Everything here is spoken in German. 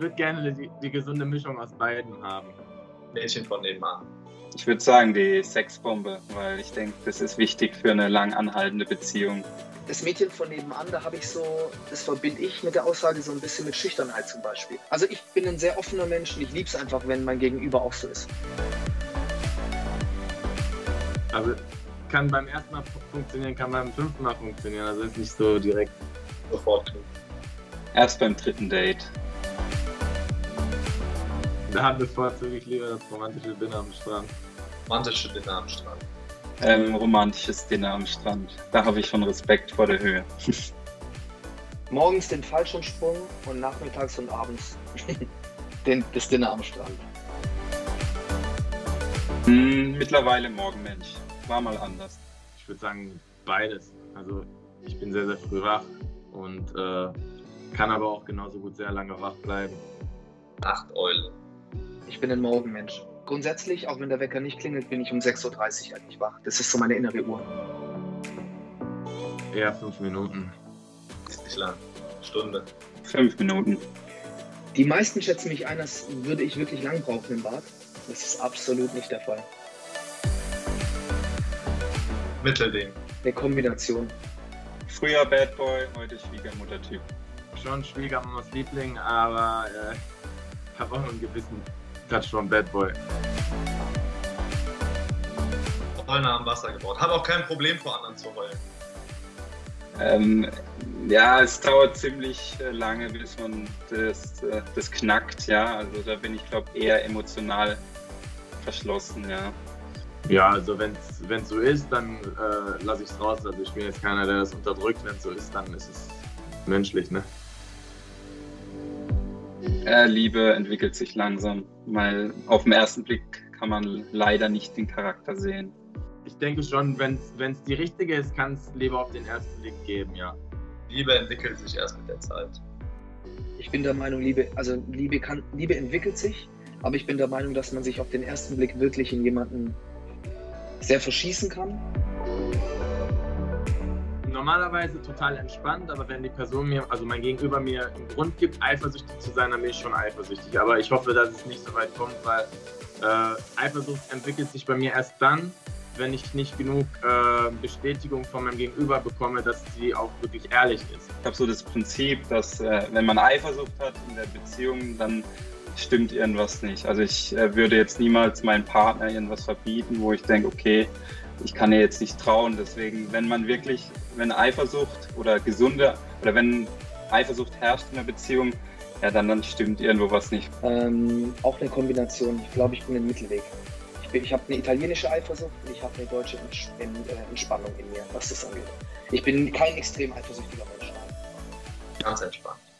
würde gerne die gesunde Mischung aus beiden haben. Mädchen von nebenan. Ich würde sagen, die Sexbombe, weil ich denke, das ist wichtig für eine lang anhaltende Beziehung. Das Mädchen von nebenan, da habe ich so, das verbinde ich mit der Aussage so ein bisschen mit Schüchternheit zum Beispiel. Also ich bin ein sehr offener Mensch und ich liebe es einfach, wenn mein Gegenüber auch so ist. Also kann beim ersten Mal funktionieren, kann beim fünften Mal funktionieren. Also ist nicht so direkt. Sofort knutschen. Erst beim dritten Date. Da bevorzuge ich lieber das romantische Dinner am Strand. Romantische Dinner am Strand. Romantisches Dinner am Strand. Da habe ich schon Respekt vor der Höhe. Morgens den Fallschirmsprung und nachmittags und abends das Dinner am Strand. Mittlerweile Morgenmensch. War mal anders. Ich würde sagen beides. Also ich bin sehr, sehr früh wach und kann aber auch genauso gut sehr lange wach bleiben. Nachteule. Ich bin ein Morgenmensch. Grundsätzlich, auch wenn der Wecker nicht klingelt, bin ich um 6.30 Uhr eigentlich wach. Das ist so meine innere Uhr. Eher 5 Minuten. Ist nicht lang. Stunde. 5 Minuten. Die meisten schätzen mich ein, als würde ich wirklich lang brauchen im Bad. Das ist absolut nicht der Fall. Mittelding. Eine Kombination. Früher Bad Boy, heute Schwiegermutter-Typ. Schon Schwiegermamas Liebling, aber habe auch noch einen gewissen Touch von Bad Boy. Heulen am Wasser gebaut. Habe auch kein Problem vor anderen zu heulen. Ja, es dauert ziemlich lange, bis man das knackt, ja. Also da bin ich, glaube ich, eher emotional verschlossen, ja. Ja, also wenn es so ist, dann lasse ich es raus. Also ich bin jetzt keiner, der das unterdrückt. Wenn es so ist, dann ist es menschlich, ne? Liebe entwickelt sich langsam, weil auf den ersten Blick kann man leider nicht den Charakter sehen. Ich denke schon, wenn es die richtige ist, kann es Liebe auf den ersten Blick geben, ja. Liebe entwickelt sich erst mit der Zeit. Ich bin der Meinung, Liebe entwickelt sich, aber ich bin der Meinung, dass man sich auf den ersten Blick wirklich in jemanden sehr verschießen kann. Normalerweise total entspannt, aber wenn die Person mir, also mein Gegenüber mir einen Grund gibt, eifersüchtig zu sein, dann bin ich schon eifersüchtig. Aber ich hoffe, dass es nicht so weit kommt, weil Eifersucht entwickelt sich bei mir erst dann, wenn ich nicht genug Bestätigung von meinem Gegenüber bekomme, dass sie auch wirklich ehrlich ist. Ich habe so das Prinzip, dass wenn man Eifersucht hat in der Beziehung, dann stimmt irgendwas nicht. Also ich würde jetzt niemals meinem Partner irgendwas verbieten, wo ich denke, okay, ich kann ihr jetzt nicht trauen. Deswegen, wenn Eifersucht wenn Eifersucht herrscht in der Beziehung, ja, dann stimmt irgendwo was nicht. Auch eine Kombination. Ich glaube, ich bin ein Mittelweg. Ich habe eine italienische Eifersucht und ich habe eine deutsche Entspannung in mir, was das angeht. Ich bin kein extrem eifersüchtiger Mensch. Ganz entspannt.